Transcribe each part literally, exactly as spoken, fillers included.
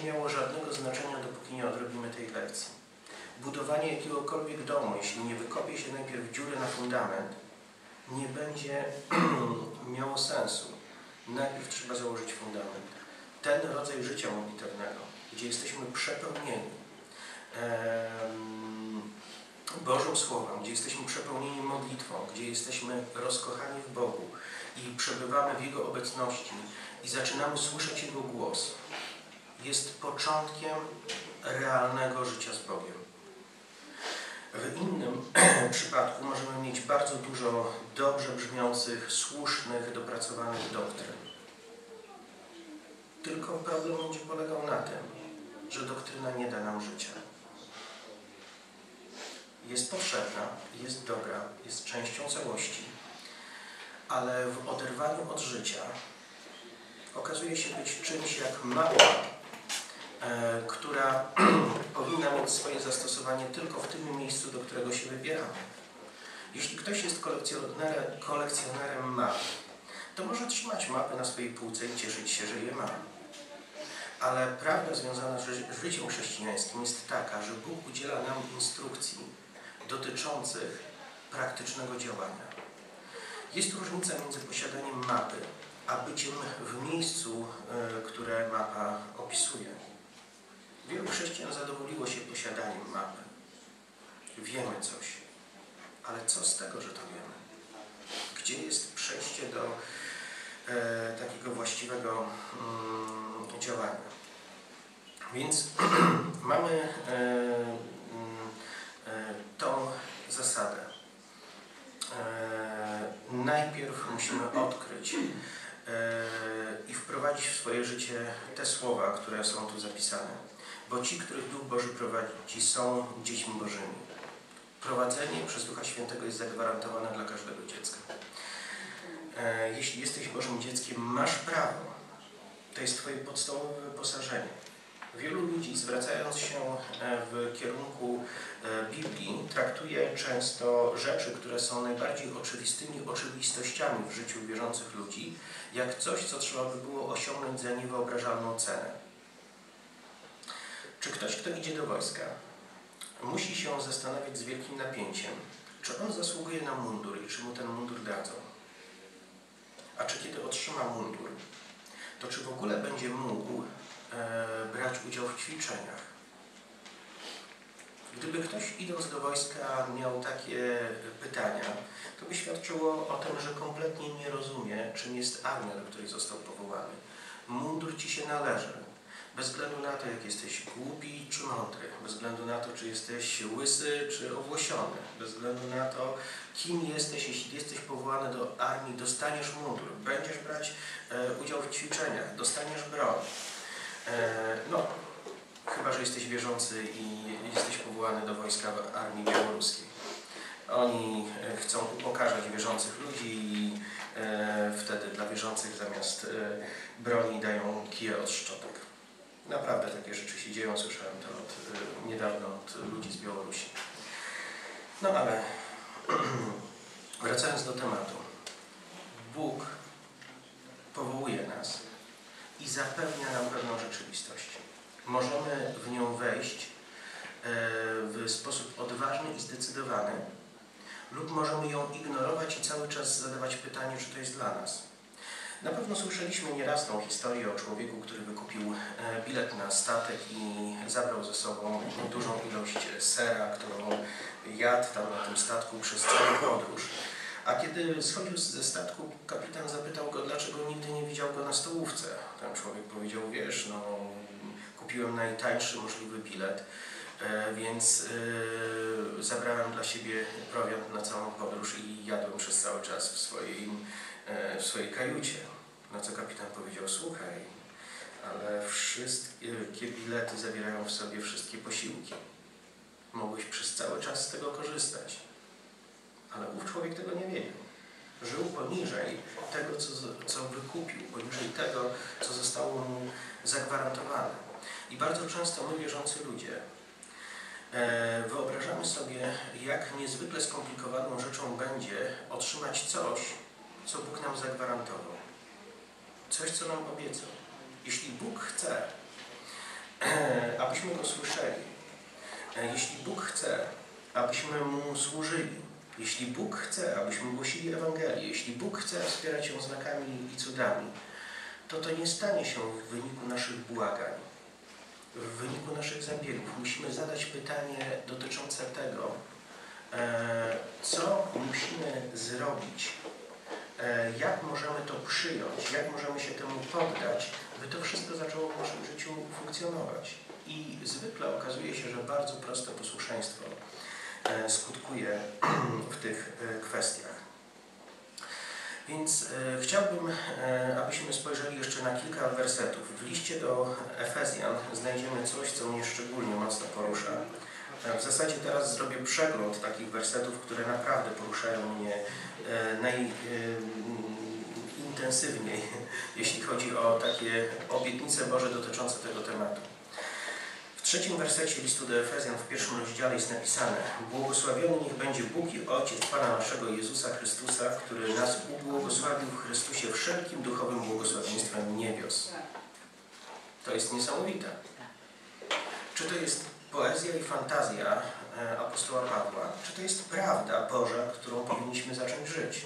będzie miało żadnego znaczenia, dopóki nie odrobimy tej lekcji. Budowanie jakiegokolwiek domu, jeśli nie wykopie się najpierw dziury na fundament, nie będzie miało sensu. Najpierw trzeba założyć fundament. Ten rodzaj życia modlitewnego, gdzie jesteśmy przepełnieni em, Bożym Słowem, gdzie jesteśmy przepełnieni modlitwą, gdzie jesteśmy rozkochani w Bogu i przebywamy w Jego obecności i zaczynamy słyszeć Jego głos, jest początkiem realnego życia z Bogiem. W innym przypadku możemy mieć bardzo dużo dobrze brzmiących, słusznych, dopracowanych doktryn. Tylko problem będzie polegał na tym, że doktryna nie da nam życia. Jest potrzebna, jest dobra, jest częścią całości, ale w oderwaniu od życia okazuje się być czymś jak mapa, e, która powinna mieć swoje zastosowanie tylko w tym miejscu, do którego się wybieramy. Jeśli ktoś jest kolekcjonerem, kolekcjonerem map, to może trzymać mapy na swojej półce i cieszyć się, że je ma. Ale prawda związana z ży życiem chrześcijańskim jest taka, że Bóg udziela nam instrukcji dotyczących praktycznego działania. Jest różnica między posiadaniem mapy, a byciem w miejscu, y, które mapa opisuje. Wielu chrześcijan zadowoliło się posiadaniem mapy. Wiemy coś, ale co z tego, że to wiemy? Gdzie jest przejście do e, takiego właściwego mm, działania? Więc mamy e, e, tą zasadę. E, najpierw musimy odkryć e, i wprowadzić w swoje życie te słowa, które są tu zapisane. Bo ci, których Duch Boży prowadzi, są dziećmi Bożymi. Prowadzenie przez Ducha Świętego jest zagwarantowane dla każdego dziecka. E, jeśli jesteś Bożym dzieckiem, masz prawo. To jest Twoje podstawowe wyposażenie. Wielu ludzi, zwracając się w kierunku Biblii, traktuje często rzeczy, które są najbardziej oczywistymi oczywistościami w życiu wierzących ludzi, jak coś, co trzeba by było osiągnąć za niewyobrażalną cenę. Czy ktoś, kto idzie do wojska, musi się zastanawiać z wielkim napięciem, czy on zasługuje na mundur i czy mu ten mundur dadzą? A czy kiedy otrzyma mundur, to czy w ogóle będzie mógł e, brać udział w ćwiczeniach? Gdyby ktoś, idąc do wojska, miał takie pytania, to by świadczyło o tym, że kompletnie nie rozumie, czym jest armia, do której został powołany. Mundur ci się należy. Bez względu na to, jak jesteś głupi czy mądry, bez względu na to, czy jesteś łysy czy owłosiony, bez względu na to, kim jesteś, jeśli jesteś powołany do armii, dostaniesz mundur, będziesz brać e, udział w ćwiczeniach, dostaniesz broń. E, no, chyba że jesteś wierzący i jesteś powołany do wojska w armii białoruskiej. Oni chcą upokarzać wierzących ludzi i e, wtedy dla wierzących zamiast e, broni dają kije od szczotek. Naprawdę takie rzeczy się dzieją, słyszałem to od, y, niedawno od ludzi z Białorusi. No ale wracając do tematu. Bóg powołuje nas i zapewnia nam pewną rzeczywistość. Możemy w nią wejść y, w sposób odważny i zdecydowany lub możemy ją ignorować i cały czas zadawać pytanie, czy to jest dla nas. Na pewno słyszeliśmy nieraz tą historię o człowieku, który wykupił bilet na statek i zabrał ze sobą dużą ilość sera, którą jadł tam na tym statku przez całą podróż. A kiedy schodził ze statku, kapitan zapytał go, dlaczego nigdy nie widział go na stołówce. Ten człowiek powiedział, wiesz, no kupiłem najtańszy możliwy bilet, więc yy, zabrałem dla siebie prowiant na całą podróż i jadłem przez cały czas w swojej, yy, w swojej kajucie. Na co kapitan powiedział, słuchaj, ale wszystkie bilety zawierają w sobie wszystkie posiłki. Mogłeś przez cały czas z tego korzystać. Ale ów człowiek tego nie wiedział. Żył poniżej tego, co, co wykupił, poniżej tego, co zostało mu zagwarantowane. I bardzo często my, wierzący ludzie, e, wyobrażamy sobie, jak niezwykle skomplikowaną rzeczą będzie otrzymać coś, co Bóg nam zagwarantował. Coś, co nam obiecał. Jeśli Bóg chce abyśmy Go słyszeli. Jeśli Bóg chce, abyśmy Mu służyli, jeśli Bóg chce, abyśmy głosili Ewangelię, jeśli Bóg chce wspierać ją znakami i cudami, to to nie stanie się w wyniku naszych błagań, w wyniku naszych zabiegów. Musimy zadać pytanie dotyczące tego, co musimy zrobić, jak możemy to przyjąć, jak możemy się temu poddać, by to wszystko zaczęło w naszym życiu funkcjonować. I zwykle okazuje się, że bardzo proste posłuszeństwo skutkuje w tych kwestiach. Więc e, chciałbym, e, abyśmy spojrzeli jeszcze na kilka wersetów. W liście do Efezjan znajdziemy coś, co mnie szczególnie mocno porusza. E, w zasadzie teraz zrobię przegląd takich wersetów, które naprawdę poruszają mnie e, najintensywniej, e, jeśli chodzi o takie obietnice Boże dotyczące tego tematu. W trzecim wersecie listu do Efezjan w pierwszym rozdziale jest napisane: błogosławiony niech będzie Bóg i Ojciec Pana naszego Jezusa Chrystusa, który nas ubłogosławił w Chrystusie wszelkim duchowym błogosławieństwem niebios. To jest niesamowite. Czy to jest poezja i fantazja apostoła Pawła, czy to jest prawda Boża, którą powinniśmy zacząć żyć?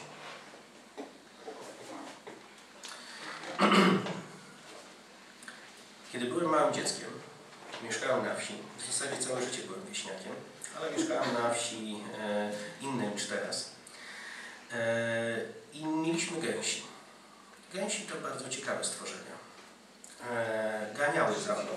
Kiedy byłem małym dzieckiem, mieszkałem na wsi. W zasadzie całe życie byłem wieśniakiem, ale mieszkałem na wsi e, innej niż teraz. E, I mieliśmy gęsi. Gęsi to bardzo ciekawe stworzenia. E, ganiały za mną.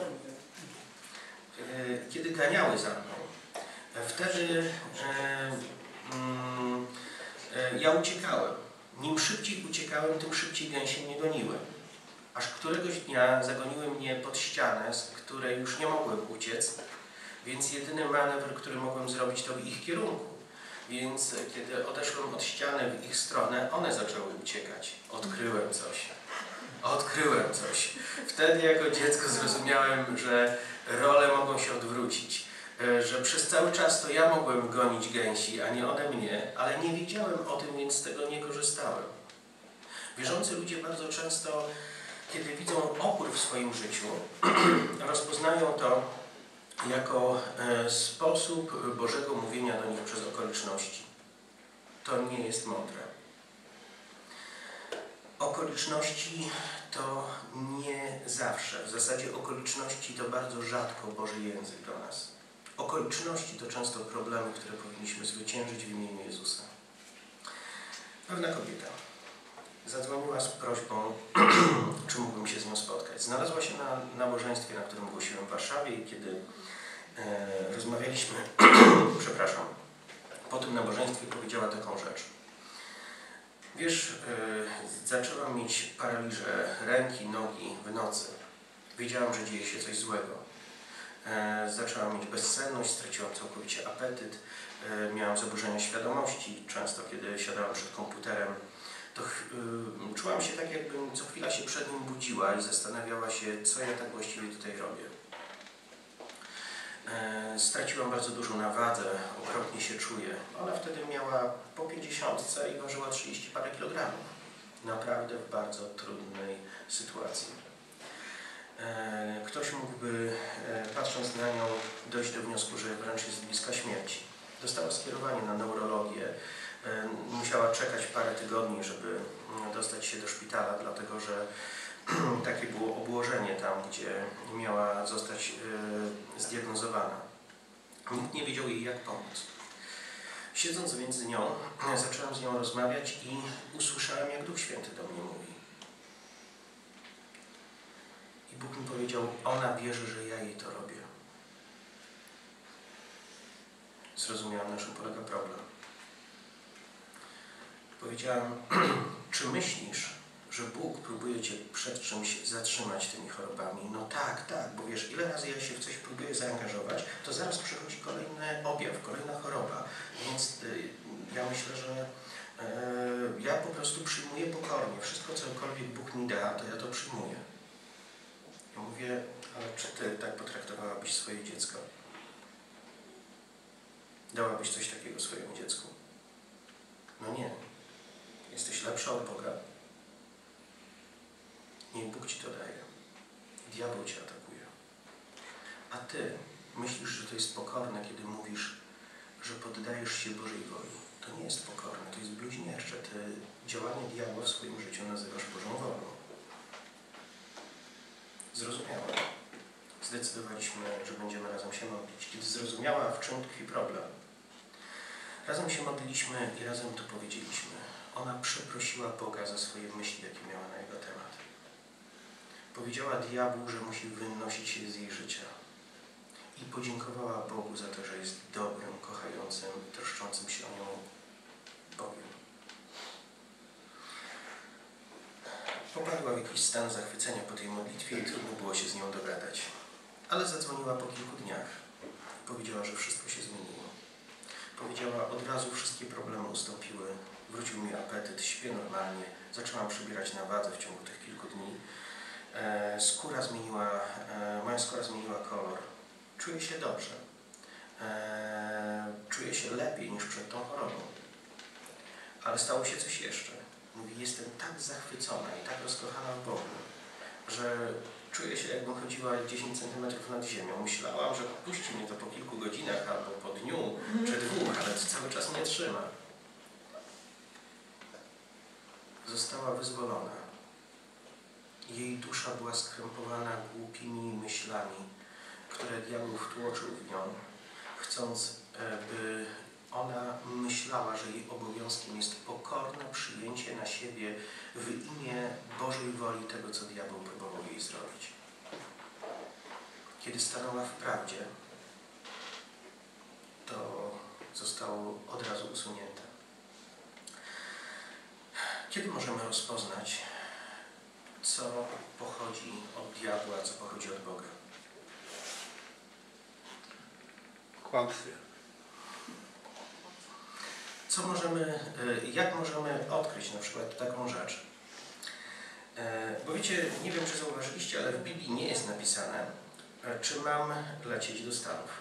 E, kiedy ganiały za mną, wtedy e, mm, e, ja uciekałem. Nim szybciej uciekałem, tym szybciej gęsie mnie goniły. Aż któregoś dnia zagoniły mnie pod ścianę, z której już nie mogłem uciec, więc jedyny manewr, który mogłem zrobić, to w ich kierunku. Więc kiedy odeszłem od ściany w ich stronę, one zaczęły uciekać. Odkryłem coś. Odkryłem coś. Wtedy jako dziecko zrozumiałem, że role mogą się odwrócić. Że przez cały czas to ja mogłem gonić gęsi, a nie one mnie, ale nie wiedziałem o tym, więc z tego nie korzystałem. Wierzący ludzie bardzo często, kiedy widzą opór w swoim życiu, rozpoznają to jako e, sposób Bożego mówienia do nich przez okoliczności. To nie jest mądre. Okoliczności to nie zawsze, w zasadzie okoliczności to bardzo rzadko Boży język do nas. Okoliczności to często problemy, które powinniśmy zwyciężyć w imieniu Jezusa. Pewna kobieta zadzwoniła z prośbą, czy mógłbym się z nią spotkać. Znalazła się na nabożeństwie, na którym głosiłem w Warszawie i kiedy e, rozmawialiśmy, przepraszam, po tym nabożeństwie powiedziała taką rzecz. Wiesz, e, zaczęłam mieć paraliże ręki, nogi w nocy. Wiedziałam, że dzieje się coś złego. E, zaczęłam mieć bezsenność, straciłam całkowicie apetyt, e, miałam zaburzenia świadomości. Często, kiedy siadałam przed komputerem, to yy, czułam się tak, jakbym co chwila się przed nim budziła i zastanawiała się, co ja tak właściwie tutaj robię. E, straciłam bardzo dużo na wadze, okropnie się czuję. Ona wtedy miała po pięćdziesiątce i ważyła trzydzieści parę kilogramów. Naprawdę w bardzo trudnej sytuacji. E, ktoś mógłby, e, patrząc na nią, dojść do wniosku, że wręcz jest bliska śmierci. Dostała skierowanie na neurologię. Musiała czekać parę tygodni, żeby dostać się do szpitala, dlatego że takie było obłożenie tam, gdzie miała zostać zdiagnozowana. Nikt nie wiedział jej, jak pomóc. Siedząc między nią, zacząłem z nią rozmawiać i usłyszałem, jak Duch Święty do mnie mówi. I Bóg mi powiedział, ona wierzy, że ja jej to robię. Zrozumiałem, na czym polega problem. Powiedziałam, czy myślisz, że Bóg próbuje Cię przed czymś zatrzymać tymi chorobami? No tak, tak, bo wiesz, ile razy ja się w coś próbuję zaangażować, to zaraz przychodzi kolejny objaw, kolejna choroba. Więc y, ja myślę, że y, ja po prostu przyjmuję pokornie. Wszystko, cokolwiek Bóg mi da, to ja to przyjmuję. Ja mówię, ale czy Ty tak potraktowałabyś swoje dziecko? Dałabyś coś takiego swojemu dziecku? No nie. Jesteś lepsza od Boga. Niech Bóg Ci to daje. Diabeł Cię atakuje. A ty myślisz, że to jest pokorne, kiedy mówisz, że poddajesz się Bożej woli. To nie jest pokorne, to jest bluźniercze. Ty działanie diabła w swoim życiu nazywasz Bożą wolą. Zrozumiała. Zdecydowaliśmy, że będziemy razem się modlić. Kiedy zrozumiała, w czym tkwi problem, razem się modliliśmy i razem to powiedzieliśmy. Ona przeprosiła Boga za swoje myśli, jakie miała na jego temat. Powiedziała diabłu, że musi wynosić się z jej życia. I podziękowała Bogu za to, że jest dobrym, kochającym, troszczącym się o nią Bogiem. Popadła w jakiś stan zachwycenia po tej modlitwie i trudno było się z nią dogadać. Ale zadzwoniła po kilku dniach i powiedziała, że wszystko się zmieniło. Powiedziała, od razu wszystkie problemy ustąpiły, wrócił mi apetyt, śpię normalnie, zaczęłam przybierać na wadze w ciągu tych kilku dni. E, skóra zmieniła, e, moja skóra zmieniła kolor. Czuję się dobrze. E, czuję się lepiej niż przed tą chorobą. Ale stało się coś jeszcze. Mówi, jestem tak zachwycona i tak rozkochana w Bogu, że czuję się, jakbym chodziła dziesięć centymetrów nad ziemią. Myślałam, że puści mnie to po kilku godzinach albo po dniu czy dwóch, ale to cały czas mnie trzyma. Została wyzwolona. Jej dusza była skrępowana głupimi myślami, które diabeł wtłoczył w nią, chcąc, by ona myślała, że jej obowiązkiem jest pokorne przyjęcie na siebie w imię Bożej woli tego, co diabeł próbował jej zrobić. Kiedy stanęła w prawdzie, to zostało od razu usunięte. Kiedy możemy rozpoznać, co pochodzi od diabła, a co pochodzi od Boga? Kłamstwie. Co możemy, jak możemy odkryć na przykład taką rzecz? Bo wiecie, nie wiem, czy zauważyliście, ale w Biblii nie jest napisane, czy mam lecieć do Stanów.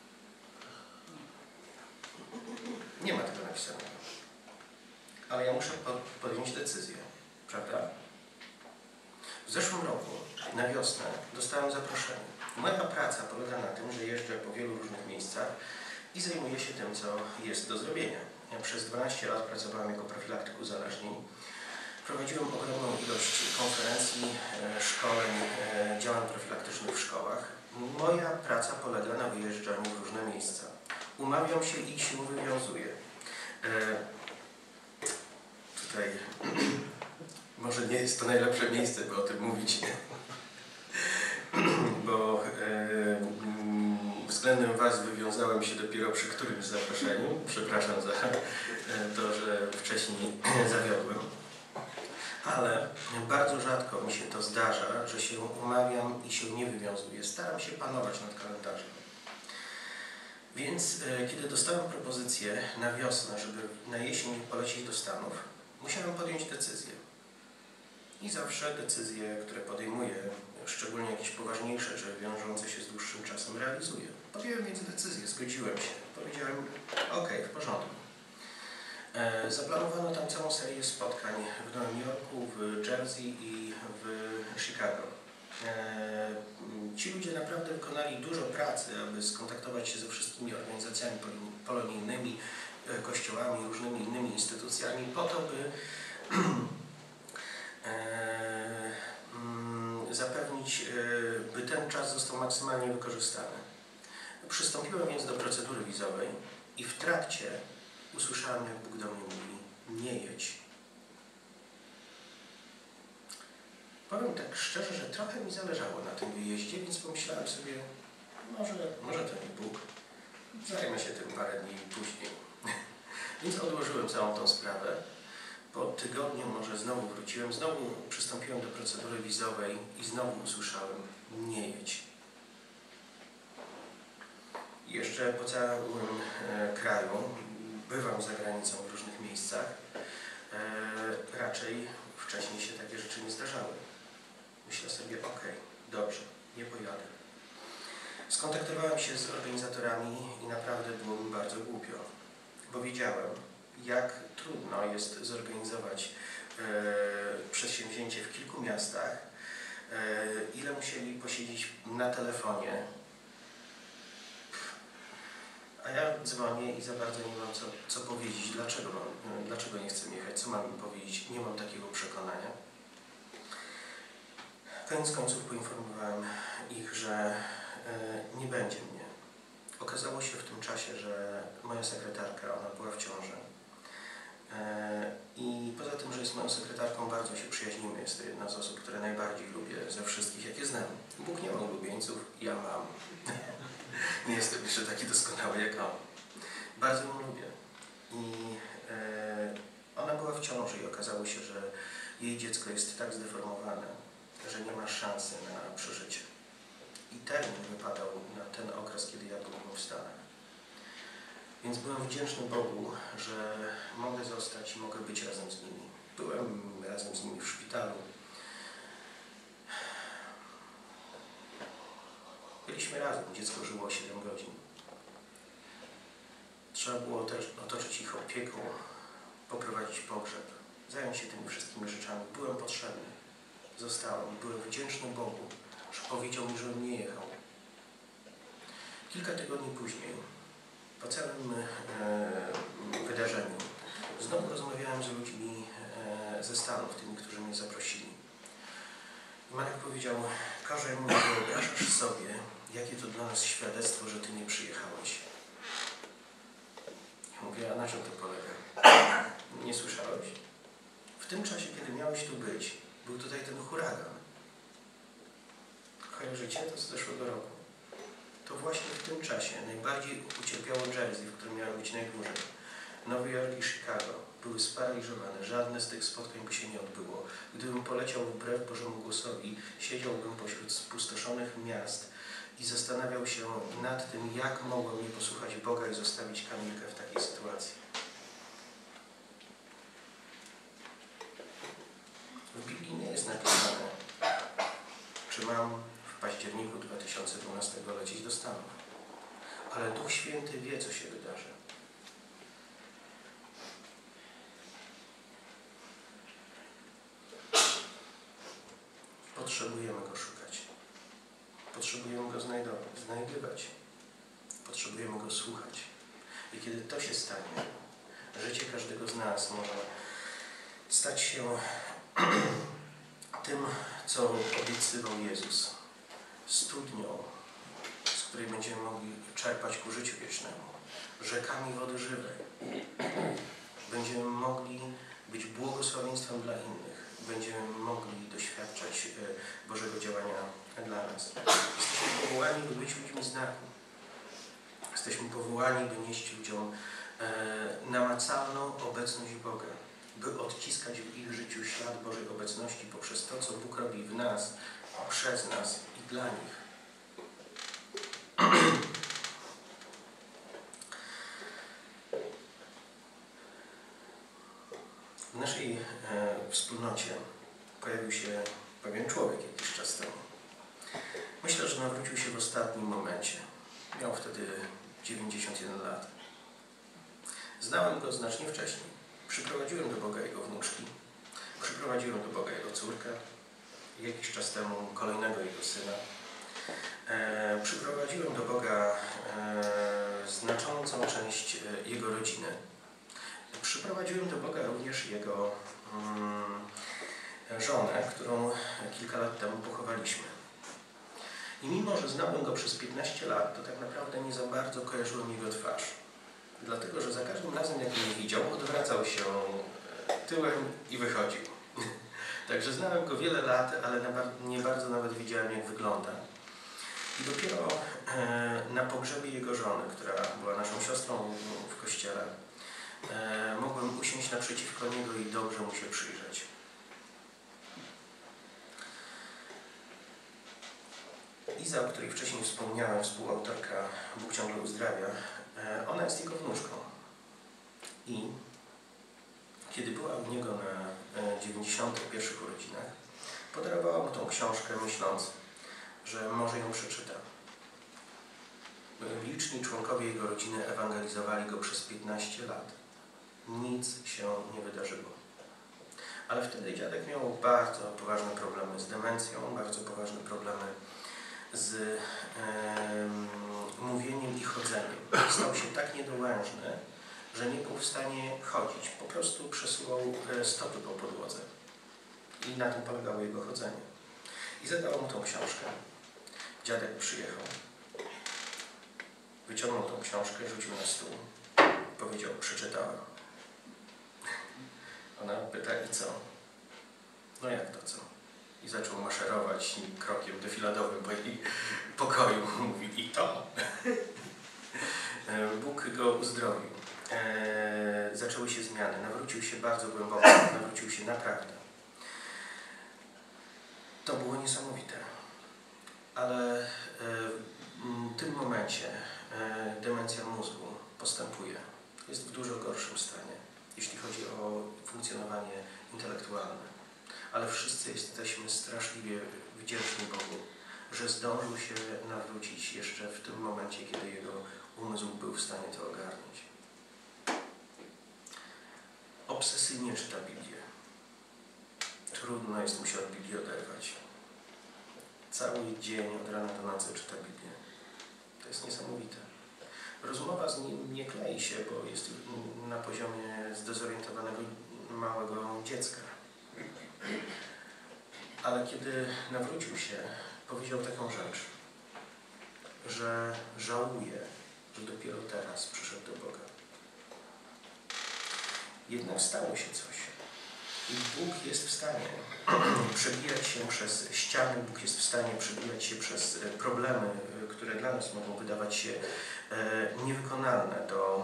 Nie ma tego napisanego. Ale ja muszę podjąć decyzję, prawda? W zeszłym roku, na wiosnę, dostałem zaproszenie. Moja praca polega na tym, że jeżdżę po wielu różnych miejscach i zajmuję się tym, co jest do zrobienia. Ja przez dwanaście lat pracowałem jako profilaktyk uzależnień. Prowadziłem ogromną ilość konferencji, szkoleń, działań profilaktycznych w szkołach. Moja praca polega na wyjeżdżaniu w różne miejsca. Umawiam się i się wywiązuję. Tutaj może nie jest to najlepsze miejsce, by o tym mówić, bo e, względem Was wywiązałem się dopiero przy którymś zaproszeniu. Przepraszam za to, że wcześniej zawiodłem. Ale bardzo rzadko mi się to zdarza, że się umawiam i się nie wywiązuję. Staram się panować nad kalendarzem. Więc e, kiedy dostałem propozycję na wiosnę, żeby na jesień polecieć do Stanów, musiałem podjąć decyzję. I zawsze decyzje, które podejmuję, szczególnie jakieś poważniejsze, czy wiążące się z dłuższym czasem, realizuję. Podjąłem więc decyzję, zgodziłem się. Powiedziałem, ok, w porządku. E, zaplanowano tam całą serię spotkań w Nowym Jorku, w Jersey i w Chicago. E, ci ludzie naprawdę wykonali dużo pracy, aby skontaktować się ze wszystkimi organizacjami polonijnymi, kościołami, różnymi innymi instytucjami po to, by e, mm, zapewnić, e, by ten czas został maksymalnie wykorzystany. Przystąpiłem więc do procedury wizowej i w trakcie usłyszałem, jak Bóg do mnie mówi, nie jedź. Powiem tak szczerze, że trochę mi zależało na tym wyjeździe, więc pomyślałem sobie, może, może to nie Bóg, zajmę się tym parę dni później. Więc odłożyłem całą tą sprawę. Po tygodniu może znowu wróciłem, znowu przystąpiłem do procedury wizowej i znowu usłyszałem, nie jedź. Jeszcze po całym e, kraju, bywam za granicą w różnych miejscach, e, raczej wcześniej się takie rzeczy nie zdarzały. Myślę sobie, ok, dobrze, nie pojadę. Skontaktowałem się z organizatorami i naprawdę było mi bardzo głupio, bo wiedziałem, jak trudno jest zorganizować e, przedsięwzięcie w kilku miastach, e, ile musieli posiedzieć na telefonie, A ja dzwonię i za bardzo nie mam co, co powiedzieć, dlaczego, mam, dlaczego nie chcę jechać, co mam im powiedzieć, nie mam takiego przekonania. Koniec końców poinformowałem ich, że y, nie będzie mnie. Okazało się w tym czasie, że moja sekretarka, ona była w ciąży. I poza tym, że jest moją sekretarką, bardzo się przyjaźnimy. Jest to jedna z osób, które najbardziej lubię ze wszystkich, jakie znam. Bóg nie ma ulubieńców, ja mam. Nie jestem jeszcze taki doskonały jak on. Bardzo ją lubię. I e, ona była w ciąży i okazało się, że jej dziecko jest tak zdeformowane, że nie ma szansy na przeżycie. I termin wypadał na ten okres, kiedy ja byłem w Stanach. Więc byłem wdzięczny Bogu, że mogę zostać i mogę być razem z nimi. Byłem razem z nimi w szpitalu. Byliśmy razem, dziecko żyło siedem godzin. Trzeba było też otoczyć ich opieką, poprowadzić pogrzeb, zająć się tymi wszystkimi rzeczami. Byłem potrzebny, zostałem. Byłem wdzięczny Bogu, że powiedział mi, żebym nie jechał. Kilka tygodni później, po całym e, wydarzeniu, znowu rozmawiałem z ludźmi e, ze Stanów, tymi, którzy mnie zaprosili. I Marek powiedział: Korzeń, wyobrażasz sobie, jakie to dla nas świadectwo, że Ty nie przyjechałeś. Ja mówię: a na czym to polega? Nie słyszałeś? W tym czasie, kiedy miałeś tu być, był tutaj ten huragan. Kojarzycie to z zeszłego roku? To właśnie w tym czasie najbardziej ucierpiało Jersey, w którym miało być najdłużej. Nowy Jork i Chicago były sparaliżowane. Żadne z tych spotkań by się nie odbyło. Gdybym poleciał wbrew Bożemu głosowi, siedziałbym pośród spustoszonych miast i zastanawiał się nad tym, jak mogłem nie posłuchać Boga i zostawić Kamilkę w takiej sytuacji. W Biblii nie jest napisane, czy mam w październiku dwa tysiące dwunastego lecieć do Stanów. Ale Duch Święty wie, co się wydarzy. Potrzebujemy Go szukać. Potrzebujemy Go znajdywać. Potrzebujemy Go słuchać. I kiedy to się stanie, życie każdego z nas może stać się tym, co obiecywał Jezus. Studnią, z której będziemy mogli czerpać ku życiu wiecznemu. Rzekami wody żywej. Będziemy mogli być błogosławieństwem dla innych. Będziemy mogli doświadczać Bożego działania dla nas. Jesteśmy powołani, by być ludźmi znaku. Jesteśmy powołani, by nieść ludziom namacalną obecność Boga. By odciskać w ich życiu ślad Bożej obecności poprzez to, co Bóg robi w nas, przez nas i dla nich. W naszej e, wspólnocie pojawił się pewien człowiek jakiś czas temu. Myślę, że nawrócił się w ostatnim momencie. Miał wtedy dziewięćdziesiąt jeden lat. Znałem go znacznie wcześniej. Przyprowadziłem do Boga jego wnuczki. Przyprowadziłem do Boga jego córkę. Jakiś czas temu kolejnego jego syna. E, przyprowadziłem do Boga e, znaczącą część e, jego rodziny. Przyprowadziłem do Boga również jego mm, żonę, którą kilka lat temu pochowaliśmy. I mimo, że znałem go przez piętnaście lat, to tak naprawdę nie za bardzo kojarzyłem jego twarz. Dlatego, że za każdym razem, jak mnie widział, odwracał się tyłem i wychodził. Także znałem go wiele lat, ale nie bardzo nawet wiedziałem, jak wygląda. I dopiero e, na pogrzebie jego żony, która była naszą siostrą w kościele, e, mogłem usiąść naprzeciwko niego i dobrze mu się przyjrzeć. Iza, o której wcześniej wspomniałem, współautorka Bóg ciągle uzdrawia, e, ona jest jego wnuczką. I kiedy była u niego na dziewięćdziesiątych pierwszych urodzinach, podarowała mu tą książkę, myśląc, że może ją przeczyta. Liczni członkowie jego rodziny ewangelizowali go przez piętnaście lat. Nic się nie wydarzyło. Ale wtedy dziadek miał bardzo poważne problemy z demencją, bardzo poważne problemy z e, mówieniem i chodzeniem. Stał się potężny, że nie był w stanie chodzić. Po prostu przesuwał stopy po podłodze. I na tym polegało jego chodzenie. I zadał mu tą książkę. Dziadek przyjechał. Wyciągnął tą książkę, rzucił na stół. Powiedział, przeczytałem. Ona pyta, i co? No jak to co? I zaczął maszerować krokiem defiladowym po jej pokoju. Mówi, i to? Bóg go uzdrowił. Eee, zaczęły się zmiany. Nawrócił się bardzo głęboko. Nawrócił się naprawdę. To było niesamowite. Ale e, w tym momencie e, demencja mózgu postępuje. Jest w dużo gorszym stanie, jeśli chodzi o funkcjonowanie intelektualne. Ale wszyscy jesteśmy straszliwie wdzięczni Bogu, że zdążył się nawrócić jeszcze w tym momencie, kiedy jego umysł był w stanie to ogarnąć. Obsesyjnie czyta Biblię. Trudno jest mu się od Biblii oderwać. Cały dzień od rana do nocy czyta Biblię. To jest niesamowite. Rozmowa z nim nie klei się, bo jest na poziomie zdezorientowanego małego dziecka. Ale kiedy nawrócił się, powiedział taką rzecz, że żałuje, że dopiero teraz przyszedł do Boga. Jednak stało się coś. I Bóg jest w stanie przebijać się przez ściany, Bóg jest w stanie przebijać się przez problemy, które dla nas mogą wydawać się niewykonalne do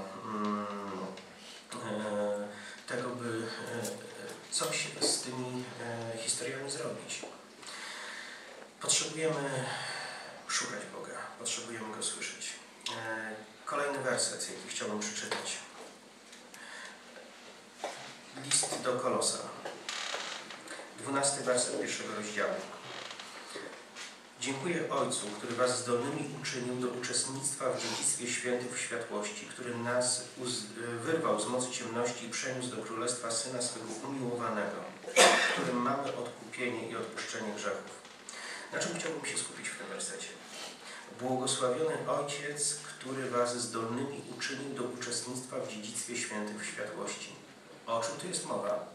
tego, by coś z tymi historiami zrobić. Potrzebujemy szukać Boga, potrzebujemy Go słyszeć. Kolejny werset, jaki chciałbym przeczytać. List do Kolosa. Dwunasty werset pierwszego rozdziału. Dziękuję Ojcu, który was zdolnymi uczynił do uczestnictwa w dziedzictwie świętych w światłości, który nas wyrwał z mocy ciemności i przeniósł do królestwa Syna swego umiłowanego, w którym mamy odkupienie i odpuszczenie grzechów. Na czym chciałbym się skupić w tym wersecie? Błogosławiony Ojciec, który was zdolnymi uczynił do uczestnictwa w dziedzictwie świętych w światłości. O czym tu jest mowa?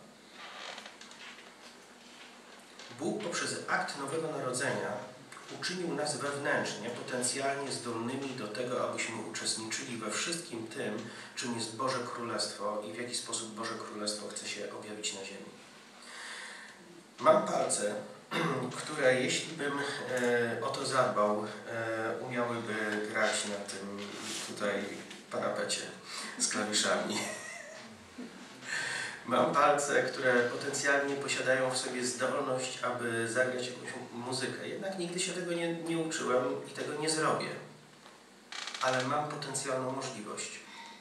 Bóg poprzez akt nowego narodzenia uczynił nas wewnętrznie, potencjalnie zdolnymi do tego, abyśmy uczestniczyli we wszystkim tym, czym jest Boże Królestwo i w jaki sposób Boże Królestwo chce się objawić na ziemi. Mam palce, które jeśli bym e, o to zadbał, e, umiałyby grać na tym tutaj parapecie z klawiszami. Mam palce, które potencjalnie posiadają w sobie zdolność, aby zagrać jakąś muzykę. Jednak nigdy się tego nie, nie uczyłem i tego nie zrobię. Ale mam potencjalną możliwość.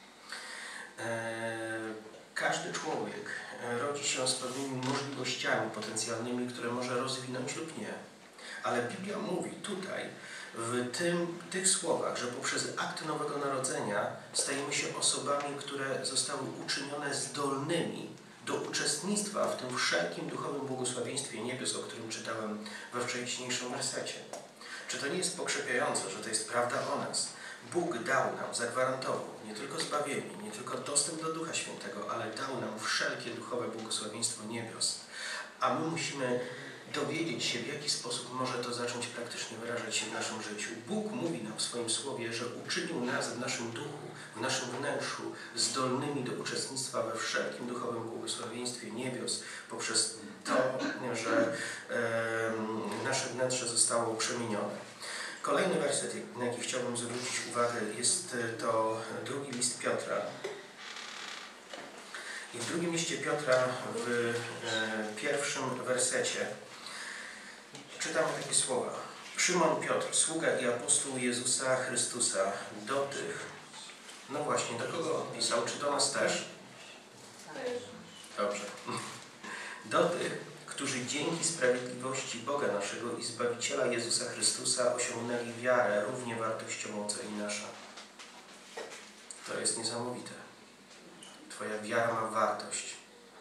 Eee, każdy człowiek rodzi się z pewnymi możliwościami potencjalnymi, które może rozwinąć lub nie. Ale Biblia mówi tutaj, w tym, tych słowach, że poprzez akt nowego narodzenia stajemy się osobami, które zostały uczynione zdolnymi do uczestnictwa w tym wszelkim duchowym błogosławieństwie niebios, o którym czytałem we wcześniejszym wersecie. Czy to nie jest pokrzepiające, że to jest prawda o nas? Bóg dał nam, zagwarantował nie tylko zbawienie, nie tylko dostęp do Ducha Świętego, ale dał nam wszelkie duchowe błogosławieństwo niebios. A my musimy dowiedzieć się, w jaki sposób może to zacząć praktycznie wyrażać się w naszym życiu. Bóg mówi nam w swoim słowie, że uczynił nas w naszym duchu, w naszym wnętrzu zdolnymi do uczestnictwa we wszelkim duchowym błogosławieństwie niebios poprzez to, że e, nasze wnętrze zostało przemienione. Kolejny werset, na jaki chciałbym zwrócić uwagę, jest to drugi list Piotra. I w drugim liście Piotra w e, pierwszym wersecie czytamy takie słowa. Szymon Piotr, sługa i apostoł Jezusa Chrystusa, do tych, no właśnie, do kogo on pisał? Czy do nas też? Dobrze. Do tych, którzy dzięki sprawiedliwości Boga naszego i Zbawiciela Jezusa Chrystusa osiągnęli wiarę równie wartościową co i nasza. To jest niesamowite. Twoja wiara ma wartość.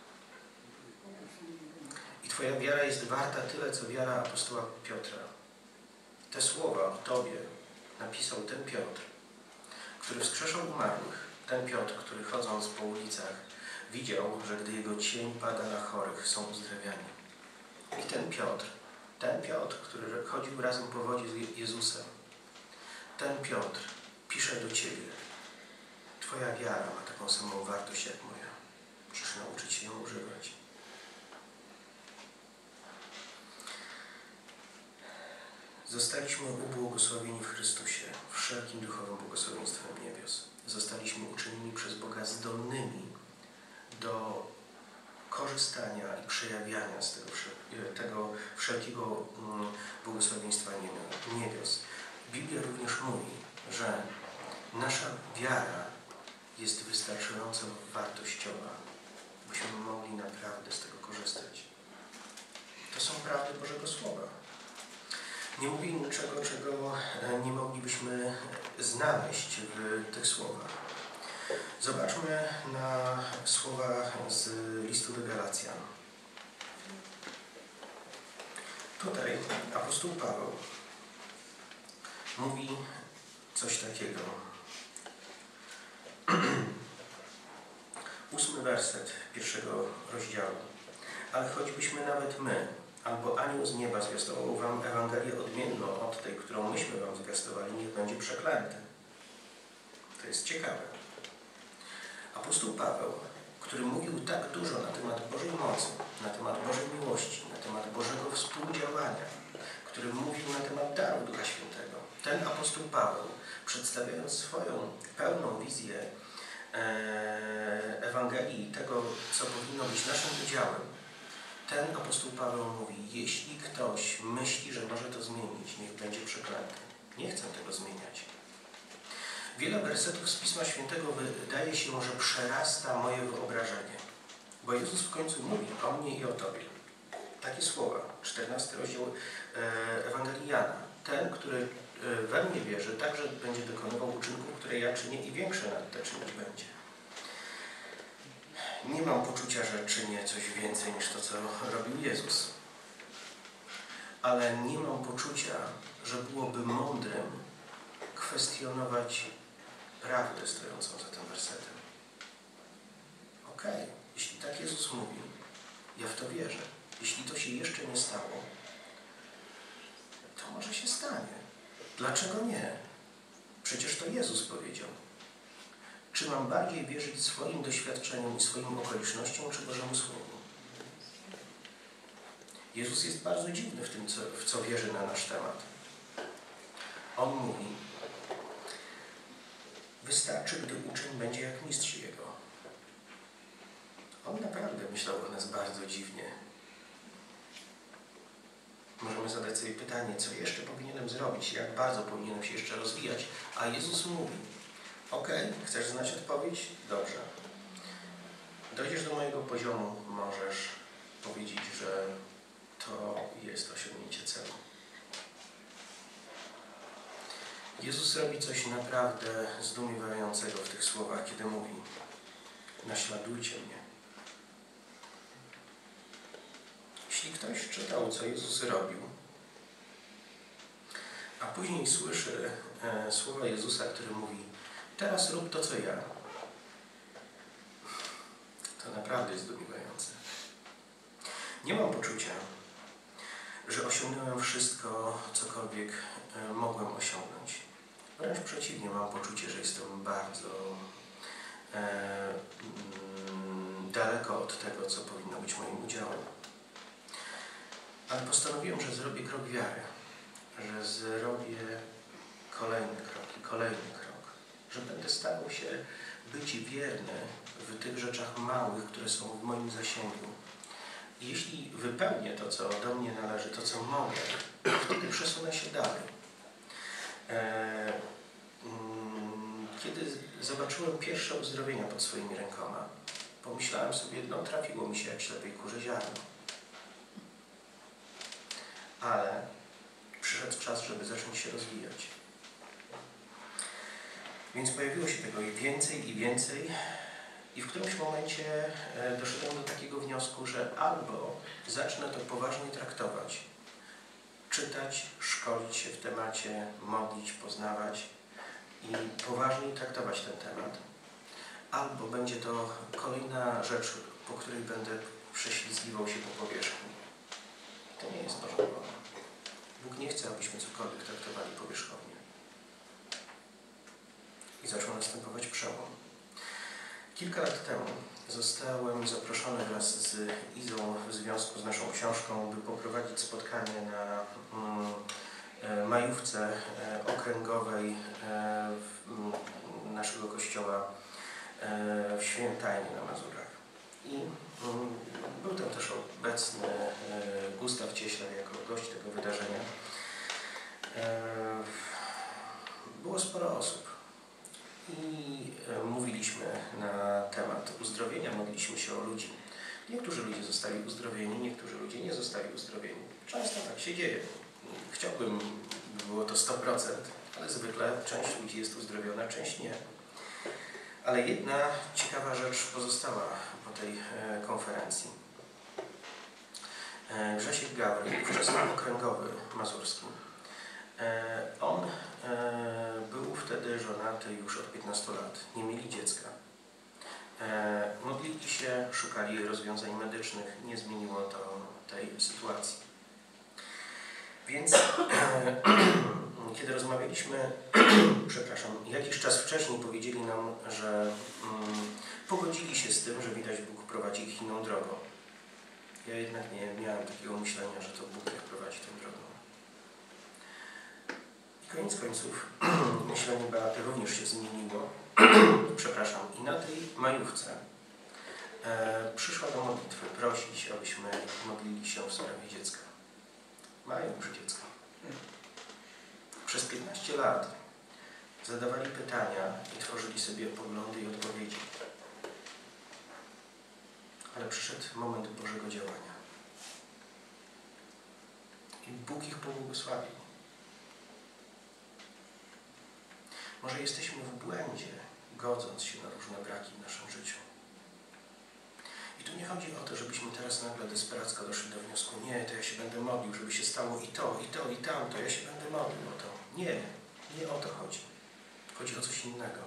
I Twoja wiara jest warta tyle, co wiara apostoła Piotra. Te słowa o Tobie napisał ten Piotr, który wskrzeszał umarłych, ten Piotr, który chodząc po ulicach widział, że gdy jego cień pada na chorych, są uzdrawiani. I ten Piotr, ten Piotr, który chodził razem po wodzie z Jezusem, ten Piotr pisze do ciebie: twoja wiara ma taką samą wartość jak moja. Musisz nauczyć się ją używać. Zostaliśmy ubłogosławieni w Chrystusie wszelkim duchowym błogosławieństwem niebios. Zostaliśmy uczynieni przez Boga zdolnymi do korzystania i przejawiania z tego, tego wszelkiego błogosławieństwa niebios. Biblia również mówi, że nasza wiara jest wystarczająco wartościowa, byśmy mogli naprawdę z tego korzystać. To są prawdy Bożego Słowa. Nie mówię niczego, czego nie moglibyśmy znaleźć w tych słowach. Zobaczmy na słowa z listu do Galacjan. Tutaj apostoł Paweł mówi coś takiego. Ósmy werset pierwszego rozdziału. Ale choćbyśmy nawet my, albo anioł z nieba zwiastował wam Ewangelię odmienną od tej, którą myśmy wam zwiastowali, niech będzie przeklęty. To jest ciekawe. Apostoł Paweł, który mówił tak dużo na temat Bożej mocy, na temat Bożej miłości, na temat Bożego współdziałania, który mówił na temat darów Ducha Świętego, ten apostoł Paweł, przedstawiając swoją pełną wizję Ewangelii, tego, co powinno być naszym udziałem, ten apostoł Paweł mówi: jeśli ktoś myśli, że może to zmienić, niech będzie przeklęty. Nie chcę tego zmieniać. Wiele wersetów z Pisma Świętego wydaje się, że przerasta moje wyobrażenie. Bo Jezus w końcu mówi o mnie i o Tobie. Takie słowa, czternasty rozdział Ewangelii Jana. Ten, który we mnie wierzy, także będzie dokonywał uczynków, które ja czynię, i większe nad te czynić będzie. Nie mam poczucia, że czynię coś więcej niż to, co robił Jezus. Ale nie mam poczucia, że byłoby mądrym kwestionować prawdę stojącą za tym wersetem. Okej, okay. Jeśli tak Jezus mówił, ja w to wierzę. Jeśli to się jeszcze nie stało, to może się stanie. Dlaczego nie? Przecież to Jezus powiedział. Czy mam bardziej wierzyć swoim doświadczeniom i swoim okolicznościom, czy Bożemu Słowu? Jezus jest bardzo dziwny w tym, co, w co wierzy na nasz temat. On mówi: wystarczy, gdy uczeń będzie jak mistrz jego. On naprawdę myślał o nas bardzo dziwnie. Możemy zadać sobie pytanie, co jeszcze powinienem zrobić, jak bardzo powinienem się jeszcze rozwijać, a Jezus mówi: okej, okay, chcesz znać odpowiedź? Dobrze. Dojdziesz do mojego poziomu, możesz powiedzieć, że to jest osiągnięcie celu. Jezus robi coś naprawdę zdumiewającego w tych słowach, kiedy mówi: naśladujcie mnie. Jeśli ktoś czytał, co Jezus robił, a później słyszy e, słowa Jezusa, który mówi: teraz rób to, co ja, to naprawdę jest zdumiewające. Nie mam poczucia, że osiągnąłem wszystko, cokolwiek e, mogłem osiągnąć. Wręcz przeciwnie, mam poczucie, że jestem bardzo e, mm, daleko od tego, co powinno być moim udziałem. Ale postanowiłem, że zrobię krok wiary, że zrobię kolejny krok i kolejny krok, że będę starał się być wierny w tych rzeczach małych, które są w moim zasięgu. I jeśli wypełnię to, co do mnie należy, to, co mogę, to wtedy przesunę się dalej. E, mm, kiedy zobaczyłem pierwsze uzdrowienia pod swoimi rękoma, pomyślałem sobie: no trafiło mi się jak ślepej kurze ziarno. Ale przyszedł czas, żeby zacząć się rozwijać. Więc pojawiło się tego i więcej, i więcej. I w którymś momencie doszedłem do takiego wniosku, że albo zacznę to poważnie traktować, czytać, szkolić się w temacie, modlić, poznawać i poważniej traktować ten temat, albo będzie to kolejna rzecz, po której będę prześlizgiwał się po powierzchni. To nie jest Boża wola. Bóg nie chce, abyśmy cokolwiek traktowali powierzchownie. I zaczął następować przełom. Kilka lat temu zostałem zaproszony wraz z Izą w związku z naszą książką, by poprowadzić spotkanie na mm, majówce e, okręgowej e, w, m, naszego kościoła e, w Świętajnie na Mazurach. I mm, był tam też obecny e, Gustaw Cieślar jako gość tego wydarzenia. E, było sporo osób. I e, mówiliśmy na temat uzdrowienia, modliliśmy się o ludzi. Niektórzy ludzie zostali uzdrowieni, niektórzy ludzie nie zostali uzdrowieni. Często tak się dzieje. Chciałbym, by było to sto procent, ale zwykle część ludzi jest uzdrowiona, część nie. Ale jedna ciekawa rzecz pozostała po tej e, konferencji. E, Grzesiek Gawryl, ówczesny okręgowy mazurski, e, on e, był wtedy żonaty już od piętnastu lat. Nie mieli dziecka. E, modlili się, szukali rozwiązań medycznych. Nie zmieniło to tej sytuacji. Więc e, kiedy rozmawialiśmy, przepraszam, jakiś czas wcześniej powiedzieli nam, że mm, pogodzili się z tym, że widać Bóg prowadzi ich inną drogą. Ja jednak nie miałem takiego myślenia, że to Bóg ich prowadzi tą drogą. I koniec końców myślenie Beaty również się zmieniło. Przepraszam. I na tej majówce e, przyszła do modlitwy prosić, abyśmy modlili się w sprawie dziecka. Mają już dziecko. Przez piętnaście lat zadawali pytania i tworzyli sobie poglądy i odpowiedzi. Ale przyszedł moment Bożego działania. I Bóg ich pobłogosławił. Może jesteśmy w błędzie, godząc się na różne braki w naszym życiu. I tu nie chodzi o to, żebyśmy teraz nagle desperacko doszli do wniosku, nie, to ja się będę modlił, żeby się stało i to, i to, i tamto, ja się będę modlił o to. Nie, nie o to chodzi. Chodzi o coś innego.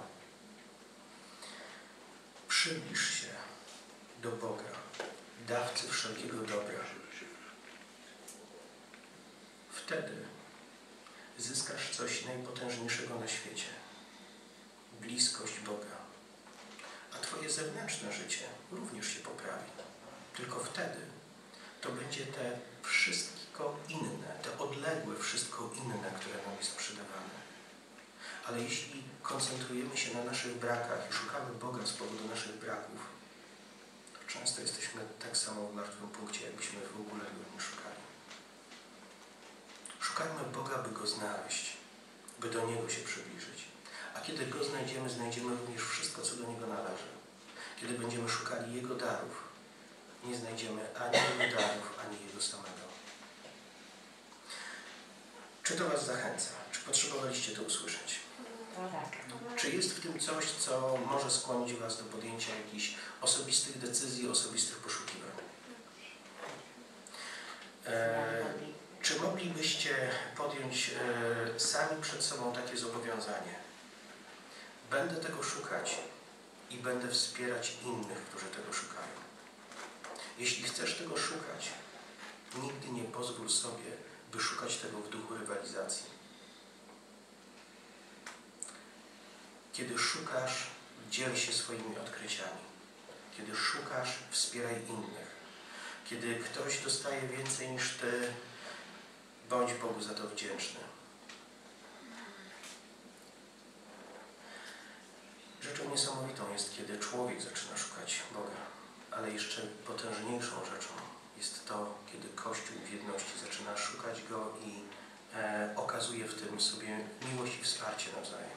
Przybliż się do Boga, dawcy wszelkiego dobra. Wtedy zyskasz coś najpotężniejszego na świecie. Bliskość Boga. A Twoje zewnętrzne życie również się poprawi. Tylko wtedy to będzie te wszystko inne, te odległe wszystko inne, które nam jest przydawane. Ale jeśli koncentrujemy się na naszych brakach i szukamy Boga z powodu naszych braków, to często jesteśmy tak samo w martwym punkcie, jakbyśmy w ogóle Go nie szukali. Szukajmy Boga, by Go znaleźć, by do Niego się przybliżyć. A kiedy Go znajdziemy, znajdziemy również wszystko, co do Niego należy. Kiedy będziemy szukali Jego darów, nie znajdziemy ani Jego darów, ani Jego samego. Czy to Was zachęca? Czy potrzebowaliście to usłyszeć? Tak. Czy jest w tym coś, co może skłonić Was do podjęcia jakichś osobistych decyzji, osobistych poszukiwań? E, czy moglibyście podjąć e, sami przed sobą takie zobowiązanie? Będę tego szukać i będę wspierać innych, którzy tego szukają. Jeśli chcesz tego szukać, nigdy nie pozwól sobie, by szukać tego w duchu rywalizacji. Kiedy szukasz, dziel się swoimi odkryciami. Kiedy szukasz, wspieraj innych. Kiedy ktoś dostaje więcej niż Ty, bądź Bogu za to wdzięczny. Rzeczą niesamowitą jest, kiedy człowiek zaczyna szukać Boga, ale jeszcze potężniejszą rzeczą jest to, kiedy Kościół w jedności zaczyna szukać Go i e, okazuje w tym sobie miłość i wsparcie nawzajem.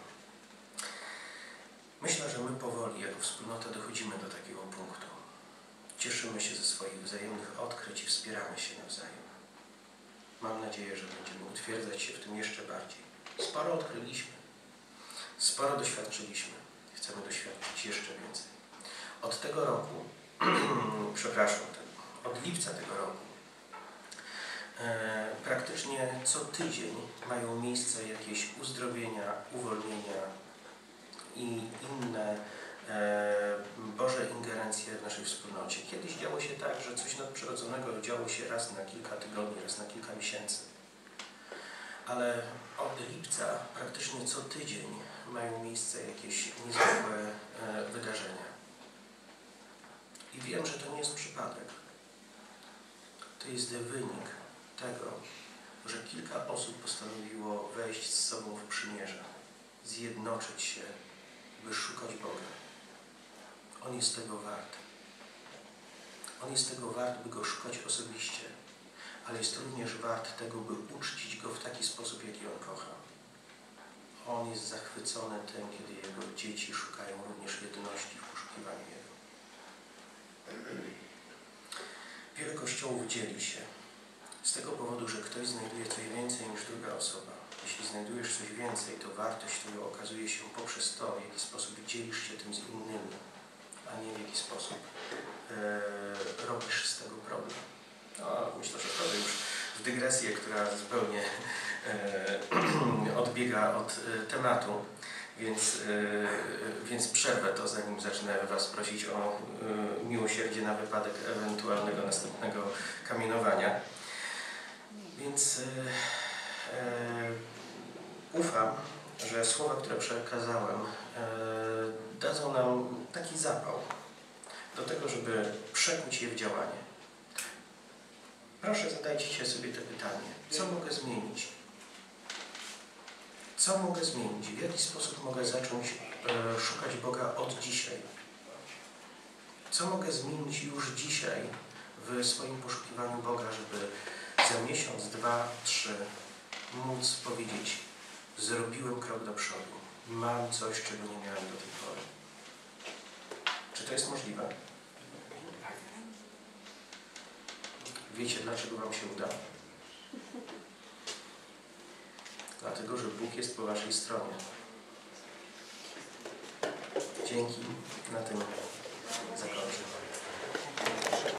Myślę, że my powoli jako wspólnota dochodzimy do takiego punktu. Cieszymy się ze swoich wzajemnych odkryć i wspieramy się nawzajem. Mam nadzieję, że będziemy utwierdzać się w tym jeszcze bardziej. Sporo odkryliśmy, sporo doświadczyliśmy. Chcemy doświadczyć jeszcze więcej. Od tego roku, przepraszam, od lipca tego roku, e, praktycznie co tydzień mają miejsce jakieś uzdrowienia, uwolnienia i inne e, interwencje w naszej wspólnocie. Kiedyś działo się tak, że coś nadprzyrodzonego działo się raz na kilka tygodni, raz na kilka miesięcy. Ale od lipca praktycznie co tydzień mają miejsce jakieś niezwykłe e, wydarzenia. I wiem, że to nie jest przypadek. To jest wynik tego, że kilka osób postanowiło wejść z sobą w przymierze, zjednoczyć się, by szukać Boga. On jest tego wart. On jest tego wart, by Go szukać osobiście, ale jest również wart tego, by uczcić Go w taki sposób, jaki On kocha. On jest zachwycony tym, kiedy Jego dzieci szukają również jedności w poszukiwaniu Jego. Wiele kościołów dzieli się z tego powodu, że ktoś znajduje coś więcej niż druga osoba. Jeśli znajdujesz coś więcej, to wartość tego okazuje się poprzez to, w jaki sposób dzielisz się tym z innymi, a nie w jaki sposób e, robisz z tego problem. No, myślę, że to już w dygresję, która zupełnie e, odbiega od e, tematu, więc, e, więc przerwę to, zanim zacznę Was prosić o e, miłosierdzie na wypadek ewentualnego następnego kamienowania. Więc e, e, ufam, że słowa, które przekazałem, e, dadzą nam taki zapał do tego, żeby przekuć je w działanie. Proszę, zadajcie się sobie to pytanie. Co mogę zmienić? Co mogę zmienić? W jaki sposób mogę zacząć e, szukać Boga od dzisiaj? Co mogę zmienić już dzisiaj w swoim poszukiwaniu Boga, żeby za miesiąc, dwa, trzy móc powiedzieć: zrobiłem krok do przodu. Mam coś, czego nie miałem do tej pory. Czy to jest możliwe? Wiecie, dlaczego Wam się uda? Dlatego, że Bóg jest po Waszej stronie. Dzięki. Na tym zakończę.